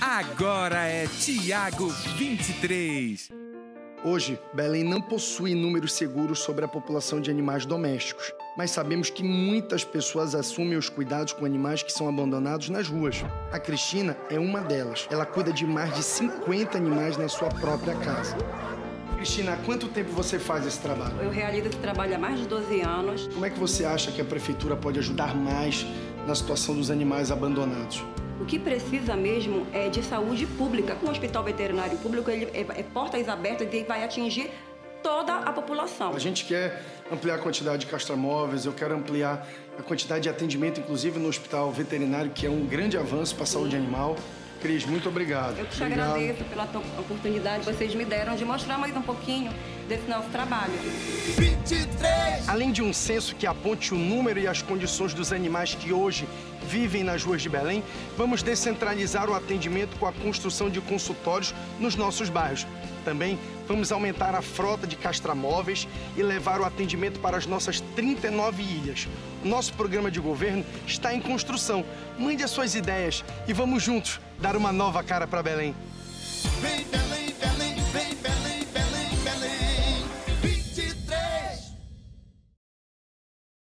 Agora é Tiago 23. Hoje, Belém não possui números seguros sobre a população de animais domésticos, mas sabemos que muitas pessoas assumem os cuidados com animais que são abandonados nas ruas. A Cristina é uma delas. Ela cuida de mais de 50 animais na sua própria casa. Cristina, há quanto tempo você faz esse trabalho? Eu realizo esse trabalho há mais de 12 anos. Como é que você acha que a prefeitura pode ajudar mais na situação dos animais abandonados? O que precisa mesmo é de saúde pública. O Hospital Veterinário Público ele é portas abertas e vai atingir toda a população. A gente quer ampliar a quantidade de castramóveis, eu quero ampliar a quantidade de atendimento, inclusive no Hospital Veterinário, que é um grande avanço para a saúde animal. Cris, muito obrigado. Eu te agradeço pela oportunidade que vocês me deram de mostrar mais um pouquinho desse nosso trabalho. 23! Além de um censo que aponte o número e as condições dos animais que hoje vivem nas ruas de Belém, vamos descentralizar o atendimento com a construção de consultórios nos nossos bairros. Também vamos aumentar a frota de castramóveis e levar o atendimento para as nossas 39 ilhas. O nosso programa de governo está em construção. Mande as suas ideias e vamos juntos dar uma nova cara para Belém. Vem